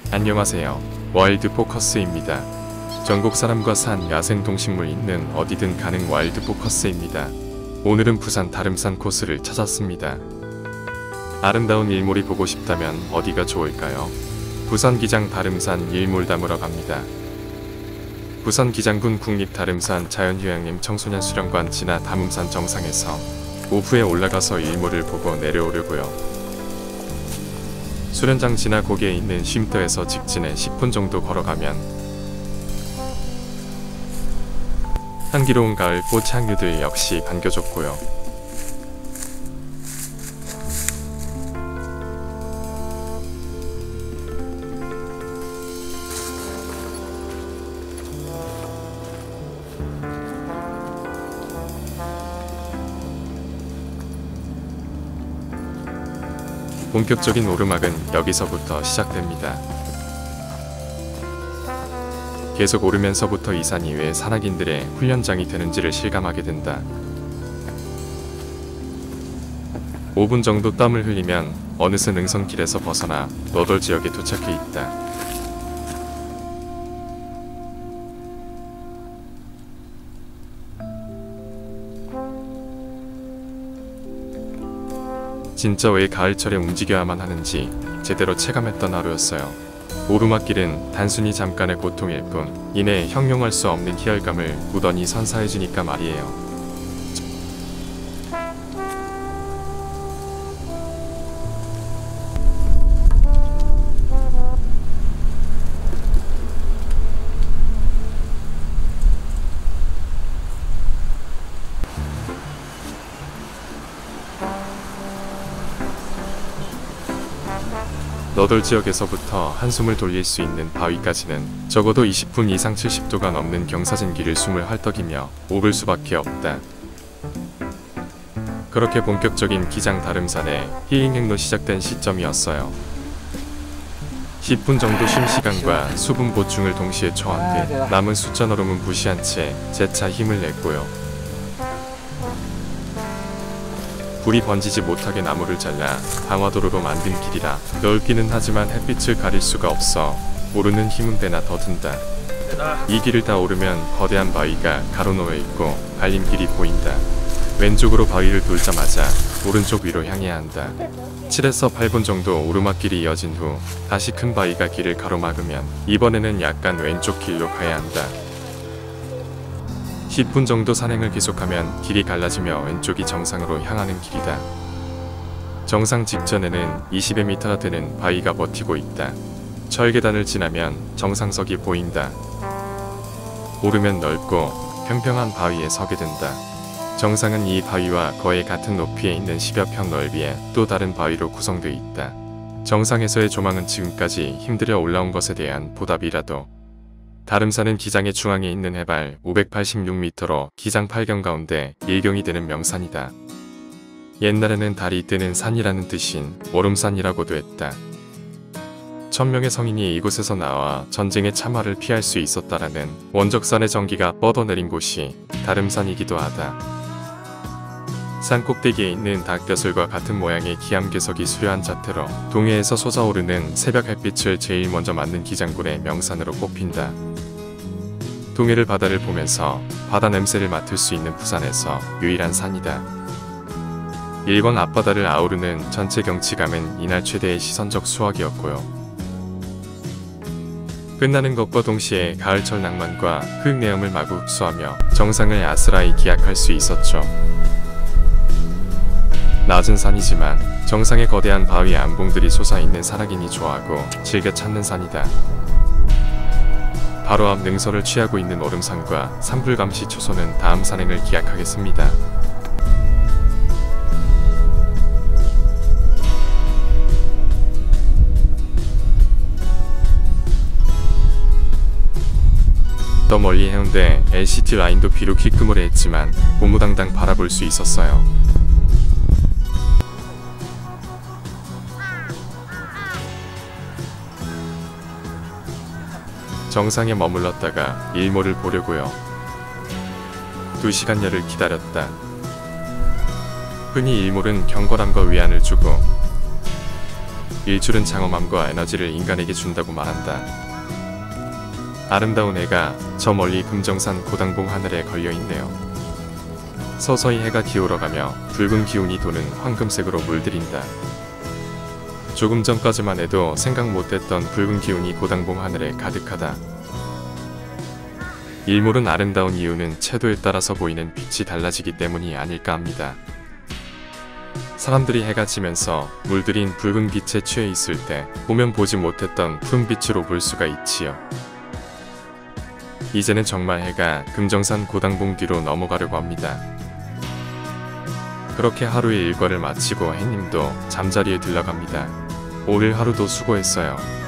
안녕하세요. 와일드 포커스입니다. 전국 사람과 산, 야생 동식물 있는 어디든 가는 와일드 포커스입니다. 오늘은 부산 다름산 코스를 찾았습니다. 아름다운 일몰이 보고 싶다면 어디가 좋을까요? 부산 기장 다름산 일몰 담으러 갑니다. 부산 기장군 국립 다름산 자연휴양림 청소년 수련관 지나 담음산 정상에서 오후에 올라가서 일몰을 보고 내려오려고요. 수련장 지나 고개에 있는 쉼터에서 직진해 10분 정도 걸어가면 향기로운 가을 꽃 향유들 역시 반겨줬고요. 본격적인 오르막은 여기서부터 시작됩니다. 계속 오르면서부터 이 산이 왜 산악인들의 훈련장이 되는지를 실감하게 된다. 5분 정도 땀을 흘리면 어느새 능선길에서 벗어나 너덜 지역에 도착해 있다. 진짜 왜 가을철에 움직여야만 하는지 제대로 체감했던 하루였어요. 오르막길은 단순히 잠깐의 고통일 뿐 이내 형용할 수 없는 희열감을 무던히 선사해주니까 말이에요. 너덜 지역에서부터 한숨을 돌릴 수 있는 바위까지는 적어도 20분 이상 70도가 넘는 경사진 길을 숨을 헐떡이며 오를 수밖에 없다. 그렇게 본격적인 기장 다름산의 힐링 행로 시작된 시점이었어요. 10분 정도 쉼 시간과 수분 보충을 동시에 처한 뒤 남은 숫자 얼음은 무시한 채 재차 힘을 냈고요. 불이 번지지 못하게 나무를 잘라 방화도로로 만든 길이라 넓기는 하지만 햇빛을 가릴 수가 없어 오르는 힘은 배나 더 든다. 이 길을 다 오르면 거대한 바위가 가로놓여 있고 갈림길이 보인다. 왼쪽으로 바위를 돌자마자 오른쪽 위로 향해야 한다. 7에서 8분 정도 오르막길이 이어진 후 다시 큰 바위가 길을 가로막으면 이번에는 약간 왼쪽 길로 가야 한다. 10분 정도 산행을 계속하면 길이 갈라지며 왼쪽이 정상으로 향하는 길이다. 정상 직전에는 20여 미터가 되는 바위가 버티고 있다. 철계단을 지나면 정상석이 보인다. 오르면 넓고 평평한 바위에 서게 된다. 정상은 이 바위와 거의 같은 높이에 있는 10여 평 넓이의 또 다른 바위로 구성되어 있다. 정상에서의 조망은 지금까지 힘들여 올라온 것에 대한 보답이라도 다름산은 기장의 중앙에 있는 해발 586m로 기장 8경 가운데 일경이 되는 명산이다. 옛날에는 달이 뜨는 산이라는 뜻인 오름산이라고도 했다. 1000명의 성인이 이곳에서 나와 전쟁의 참화를 피할 수 있었다라는 원적산의 전기가 뻗어내린 곳이 다름산이기도 하다. 산 꼭대기에 있는 닭벼슬과 같은 모양의 기암괴석이 수려한 자태로 동해에서 솟아오르는 새벽 햇빛을 제일 먼저 맞는 기장군의 명산으로 꼽힌다. 동해를 바다를 보면서 바다 냄새를 맡을 수 있는 부산에서 유일한 산이다. 일광 앞바다를 아우르는 전체 경치감은 이날 최대의 시선적 수확이었고요. 끝나는 것과 동시에 가을철 낭만과 흙내음을 마구 흡수하며 정상을 아스라이 기약할 수 있었죠. 낮은 산이지만 정상의 거대한 바위 암봉들이 솟아있는 산악인이 좋아하고 즐겨 찾는 산이다. 바로 앞 능선을 취하고 있는 오름산과 산불감시 초소는 다음 산행을 기약하겠습니다. 더 멀리 해운대 LCT 라인도 비록 희끄무레했지만 고무당당 바라볼 수 있었어요. 정상에 머물렀다가 일몰을 보려고요. 2시간여를 기다렸다. 흔히 일몰은 경건함과 위안을 주고 일출은 장엄함과 에너지를 인간에게 준다고 말한다. 아름다운 해가 저 멀리 금정산 고당봉 하늘에 걸려있네요. 서서히 해가 기울어가며 붉은 기운이 도는 황금색으로 물들인다. 조금 전까지만 해도 생각 못했던 붉은 기운이 고당봉 하늘에 가득하다. 일몰은 아름다운 이유는 채도에 따라서 보이는 빛이 달라지기 때문이 아닐까 합니다. 사람들이 해가 지면서 물들인 붉은 빛에 취해 있을 때 보면 보지 못했던 푸른빛으로 볼 수가 있지요. 이제는 정말 해가 금정산 고당봉 뒤로 넘어가려고 합니다. 그렇게 하루의 일과를 마치고 해님도 잠자리에 들러갑니다. 오늘 하루도 수고했어요.